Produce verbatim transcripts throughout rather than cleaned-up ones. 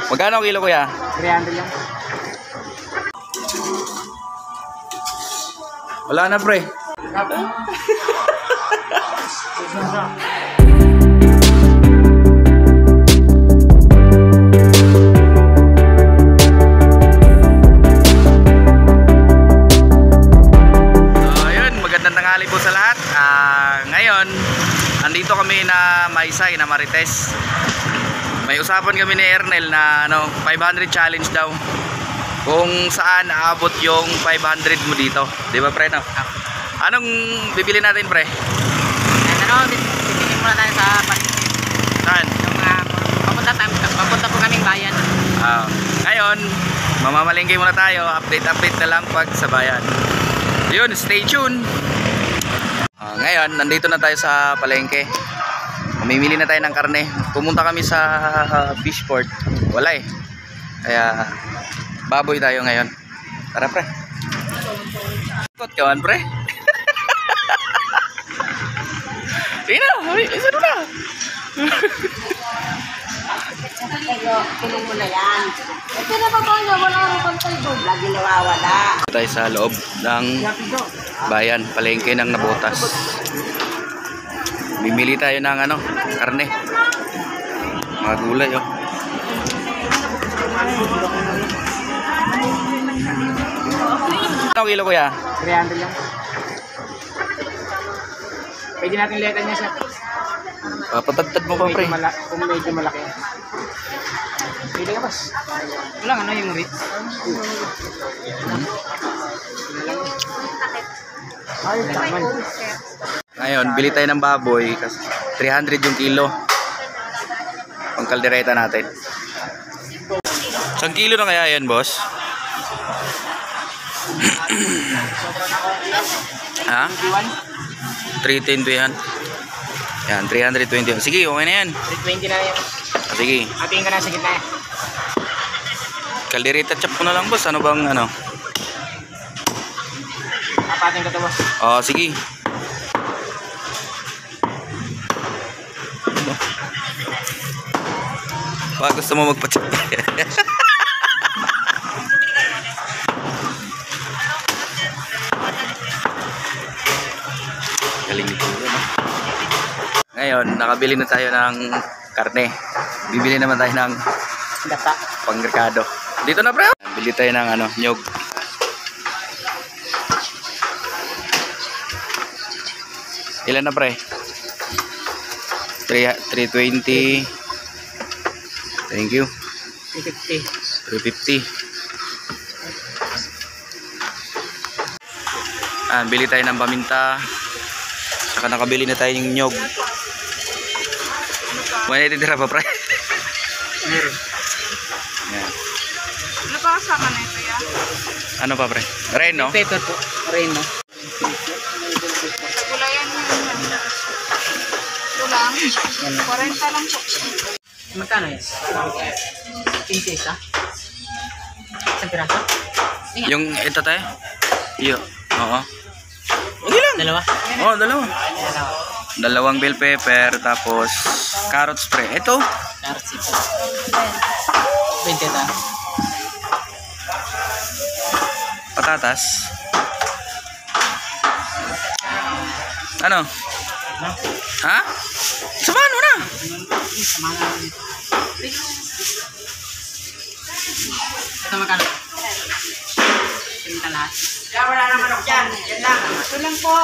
Magkano kilo kuya? three hundred lang. Wala na pre. Tanghali po sa lahat. Uh, ngayon, andito kami na Maysay na Marites. May usapan kami ni Ernel na ano, five hundred challenge daw. Kung saan aabot yung five hundred mo dito. Di ba pre? No? Anong bibili natin pre? Ano, bibili muna tayo sa palengke. Saan? Yung uh, papunta, papunta po kaming bayan. Uh, ngayon, mamamalengke muna tayo. Update-update na lang pag sa bayan. Yun, stay tuned. Uh, ngayon, nandito na tayo sa palengke. Mamimili na tayo ng karne. Pumunta kami sa uh, Fishport. Wala eh. Kaya baboy tayo ngayon. Tara pre. Ikot kawan pre. Ina, isa na. Kulong mo na yan. Ito na ba ba niya? Wala akong pantay doon. Lagi nawawala. Tayo sa loob ng bayan, palengke ng Nabotas. Bimili tayo ng ano, karne. Mga gulay oh. Ano kilo kuya? three hundred lang. Pwede natin litan niya siya. Papatagtad mo pa pre. Kung medyo malaki. Pwede ka pas. Walang ano yung rate. Ay, taman. Ngayon, bili tayo ng baboy kasi three hundred yung kilo. Pang kaldereta natin. Isang kilo na kaya yan, boss? Ha? three ten to yan. Yan, three hundred twenty. Sige, okay na yan. three twenty na yan. Ah, sige. Atingin ka na sa gitna. Kaldereta chop ko na lang, boss. Ano bang ano? Apating ka to, boss. Oh, sige. Baka gusto mo magpa-chop. Galing ito. Ngayon, nakabili na tayo ng karne. Bibili naman tayo ng Data. pangmerkado. Dito na pre. Bili tayo ng ano, nyog. Ilan na pre? three twenty. Thank you. three fifty. three fifty. Ah, bili tayo ng paminta. Saka nakabili na tayo ng nyog. May natitira pa pre. Meron. Yan. Ano pa kasama na ito ya? Ano pa pre? Reno? Pepper po. Reno. Sa gulayan mo yun. Kulang. forty lang po. Magkano yan? fifteen isa? Isang piraso? Yung ito tayo? Iyo. Oo. Okay lang. Dalawa? Oo, dalawa. Dalawa. Dalawang bell pepper, tapos carrot spray. Ito. Carrot ito. twenty ta. Patatas. Ano? Ha? Samahan mo na. Ito magkano? Pinta lahat. Wala naman ako dyan. Yan lang. Ito lang po.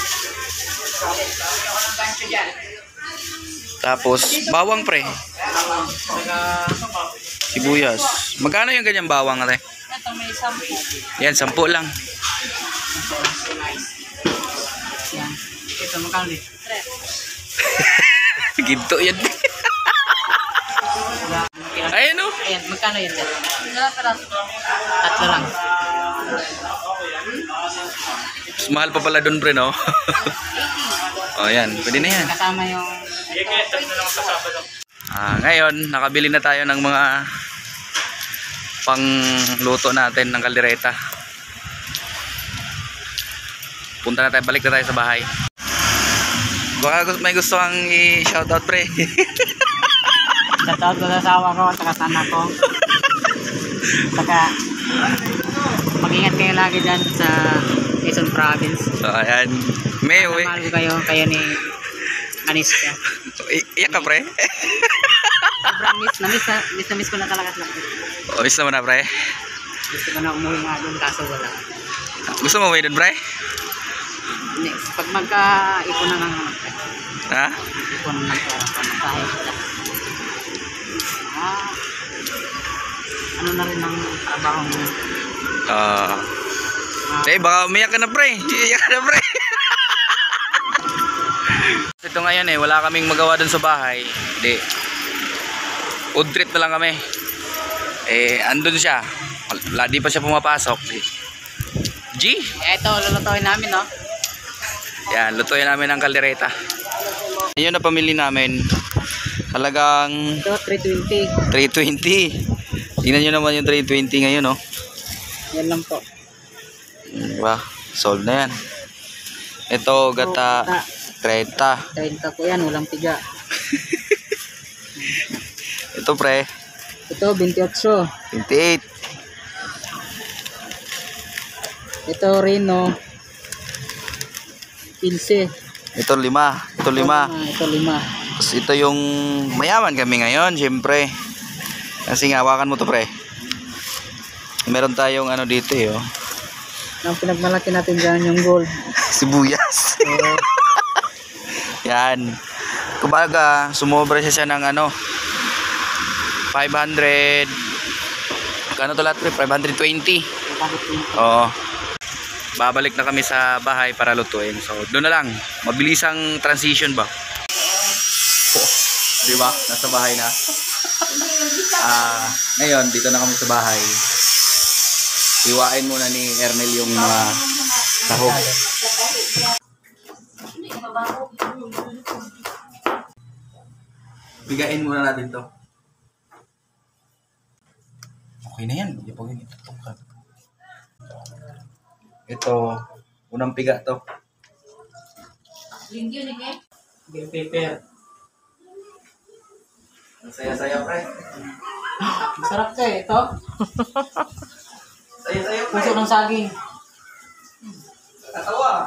Tapos, bawang pre. Sibuyas. Magkano yung ganyang bawang ate? Ito may sampu. Yan, sampu lang. Yan. Ito magkano din? Ginto yan. Ayun o. Ayan, magkano yan? Wala peraso. Tatlo lang. Mas mahal pa pala doon pre no? O yan, pwede na yan. Kasama yung... Ah, ngayon, nakabili na tayo ng mga pangluto natin ng kaldereta. Punta na tayo, balik na tayo sa bahay. Baka may gusto kang i-shoutout pre. Shoutout ko sa asawa ko at saka sa anak ko. Saka, mag-ingat kayo lagi dyan sa Quezon Province. So, ayan. May uwi. Mahal ko kayo, kayo ni Aniska. I- iyak ka, pre? Sobrang miss na miss na miss na miss ko na talaga lang. O, miss naman na, pre. Gusto ko na umuwi nga doon kaso wala. Gusto mo uwi doon, pre? Next, pag magka-ipon na ng Ha? ipon na ng pera, pamasahe kita. Ah, ano na rin ang trabaho mo? Ah. Ah, Eh, baka umiyak ka na, pre. Iyak ka na, pre. Ito ngayon eh, wala kaming magawa dun sa bahay. Hindi. Food trip na lang kami. Eh, andun siya. Wala, di pa siya pumapasok. G? ito, lulutuin namin, no? Yan, lutuin namin ang kaldereta. Ayun na pamili namin. Halagang Ito, three twenty. three twenty. Tingnan nyo naman yung three twenty ngayon, no? Yan lang po. Diba? Sold na yan. Ito, gata thirty. thirty po yan, walang tiga. Ito, pre, Ito, twenty-eight. twenty-eight. Ito, Reno. fifteen. Ito, lima. Ito, lima. Ito, lima. Tapos ito yung mayaman kami ngayon, syempre. Kasi nga, hawakan mo to, pre. Meron tayong ano dito, eh, oh. Ang pinagmalaki natin dyan yung gold. Sibuyas. So, Yan. Kumbaga, sumobra siya siya ng ano, five hundred. Kano to lahat, pre? five twenty. Oo. Babalik na kami sa bahay para lutuin. So, doon na lang. Mabilis ang transition ba? Oh, di ba? Nasa bahay na. Ah, ngayon, dito na kami sa bahay. Iwain muna ni Ernel yung mga sahog. Bigain muna natin to. Okay na yan. Hindi pa ganito. Ito, unang piga to. bill paper. Saya-saya, pre. Masarap ka eh, ito. Saya-saya, pre. Puso ng saging. Katawa.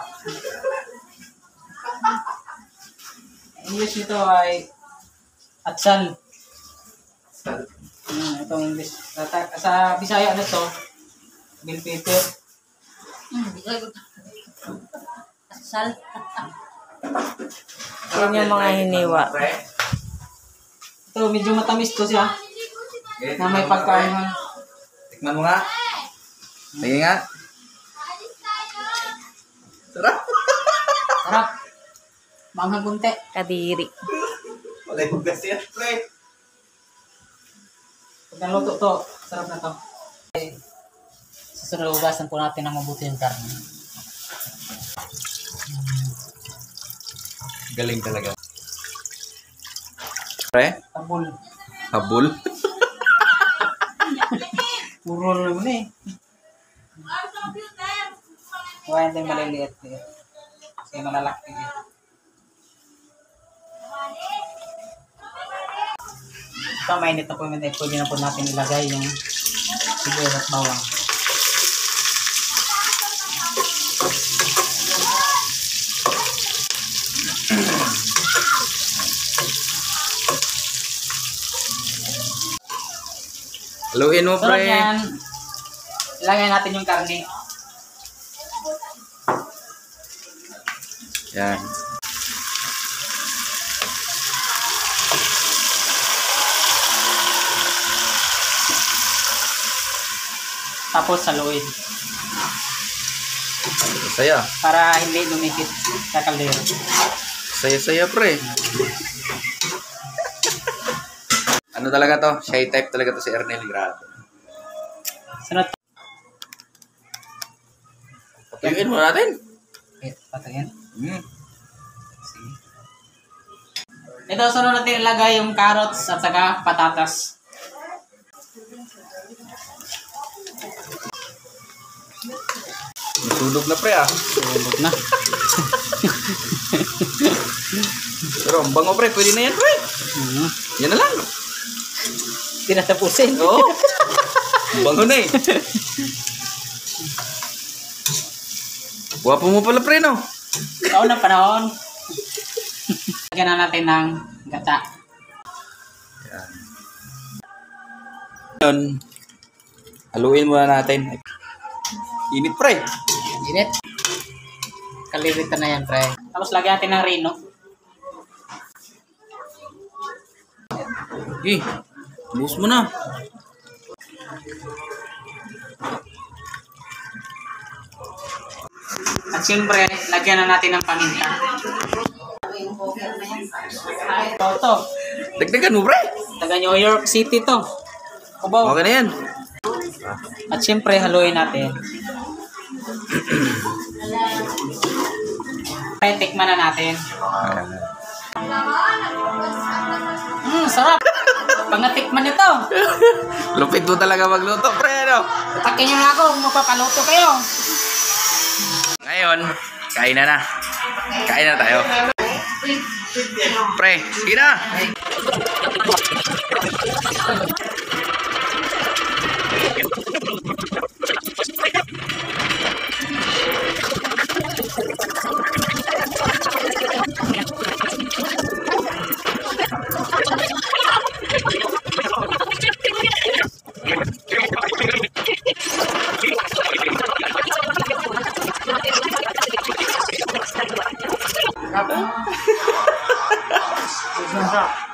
English nito ay atsal. Hmm, itong English. Sa, sa Bisaya na to, bill paper. Asal. Yan yung mga hiniwa. Pre. Ito, medyo matamis to siya. Na may pagkain. Tikman mo nga. Sige nga. Sarap. Sarap. Manghang kunti. Kadiri. Wala yung gas yan, pre. Pag naluto to, sarap na to. Susunod ugasan po natin ng mabuti yung karne. Galing talaga. Pre? Tabul. Habol? Puro naman eh. Huwag natin maliliit eh. Kasi malalaki eh. Ito, mainit na po yung eh. Pwede na po natin ilagay yung sibuyas at bawang. Haluin mo, So, pre. yan. Ilagay natin yung karne. Yan. Tapos saluin. Saya. Para hindi lumikit sa kaldero. Saya-saya, pre. Ano talaga to? Shy type talaga to si Ernel. Grabe. Sunod. Patuyuin mo natin. Okay, patayin. Hmm. Sige. Ito, sunod natin ilagay yung carrots at saka patatas. Nasunog na, pre, ah. Sunog na. Pero ang bango, pre. Pwede na yan, pre. Mhm. Yan na lang. Tinatapusin. Oo. Bango na eh. Guwapo mo pala, pre, no? Taon na panahon. Lagyan na natin ng gata. Yun. Haluin muna natin. Init, pre. Init. Kaliritan na yan, pre. Tapos lagyan natin ng rino. Eh, lubos mo na. At siyempre, lagyan na natin ng paminta. Ito, ito. Dagdagan mo, pre. Taga New York City to. Kubaw. Okay na yan. At siyempre, haluin natin. Okay, tikman na natin. Mmm, sarap. Pag natikman nyo to, Lupit mo talaga magluto, pre, no? takin nyo na ako kung mapapaluto kayo. Ngayon, kain na na. Kain na tayo. Pre, sige na. Sarap.